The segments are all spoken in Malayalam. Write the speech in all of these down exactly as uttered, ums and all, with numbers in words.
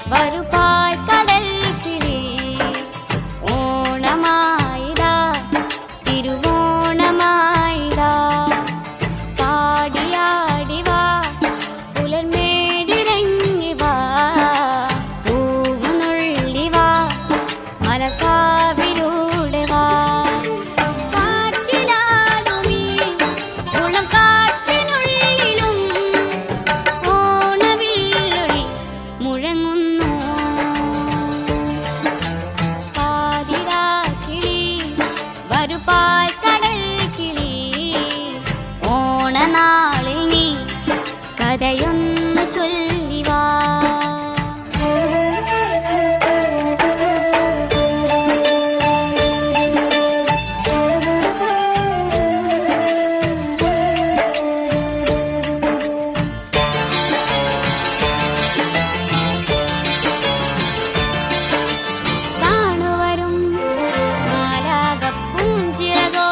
വരുപാൽ കടൽ കിളി ഓണമായിതാ തിരുവോണമായിതാ പാടിയാടി വാ പുലർമേടിറങ്ങി വാ പൂവുനുള്ളി വാ മലക്കാവിലൂടെ വാ കാറ്റിലാടുമീ കുളം കാട്ടിനുള്ളിലും ഓണവില്ലൊളി മുഴങ്ങുന്നു പാതിരാക്കിളി വരുപാൽ കടൽ കിളി ഓണനാളിൽ നീ കഥയൊന്നു ചൊല്ലിവാ താണുവരും മാലാകപ്പൂഞ്ചിറകോ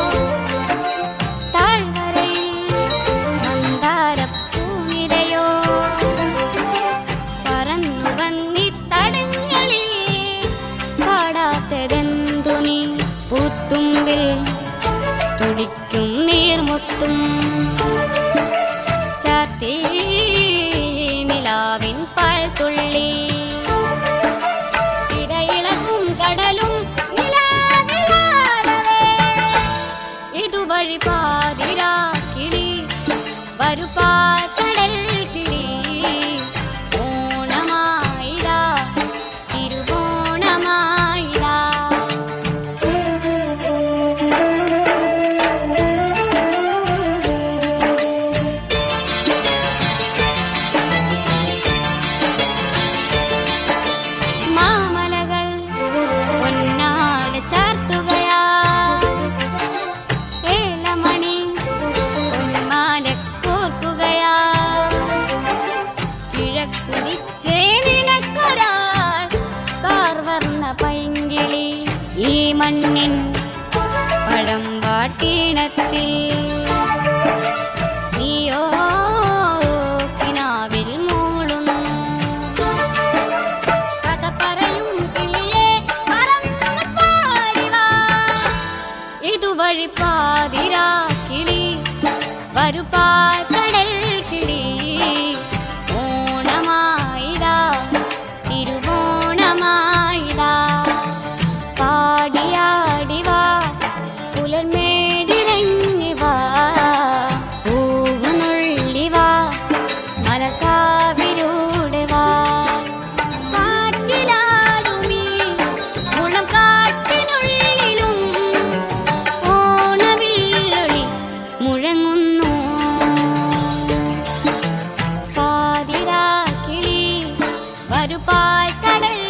താഴ്വരയിൽ മന്ദാരപ്പൂനിരയോ പറന്നു വന്നിത്തടങ്ങളിൽ പാടാത്തതെന്തു നീ പൂത്തുമ്പിൽ തുടിക്കും നീർമുത്തും ചാത്തേ നിലാവിൻ പാൽത്തുള്ളി തിരയിളകും കടലും നിലാവിലാടവേ ഇതുവഴി പാതിരാക്കിളി വരുപാൽ കടൽ കിളി ഓണമായിതാ തിരുവോണമായിതാ മാമലകൾ പൊന്നാട് ചാർത്തുകയാ ഏലമണി പൊന്മാല കോർക്കുകയാ കിഴക്കുതിച്ചേ നിനക്കൊരാൾ കാർവർണ്ണ പൈങ്കിളി ഈ മണ്ണിൻ പഴമ്പാട്ടീണത്തിൽ നീയോ കിനാവിൽ മൂളുന്നു കഥ പറയും കിളിയെ പറന്നു പാടിവാ ഇതുവഴി പാതിരാക്കിളി വരുപാൽ കടൽ കിളി ഓണമായിതാ തിരുവോണമായിതാ പാടിയാടി വാ പുലർമേടിറങ്ങി വാ പൂവുനുള്ളി വാ മലക്കാവിലൂടെ വാ കാറ്റിലാടുമീ കുളം കാട്ടിനുള്ളിലും ഓണവില്ലൊളി മുഴങ്ങുന്നു പാതിരാക്കിളി വരുപാൽ കടൽ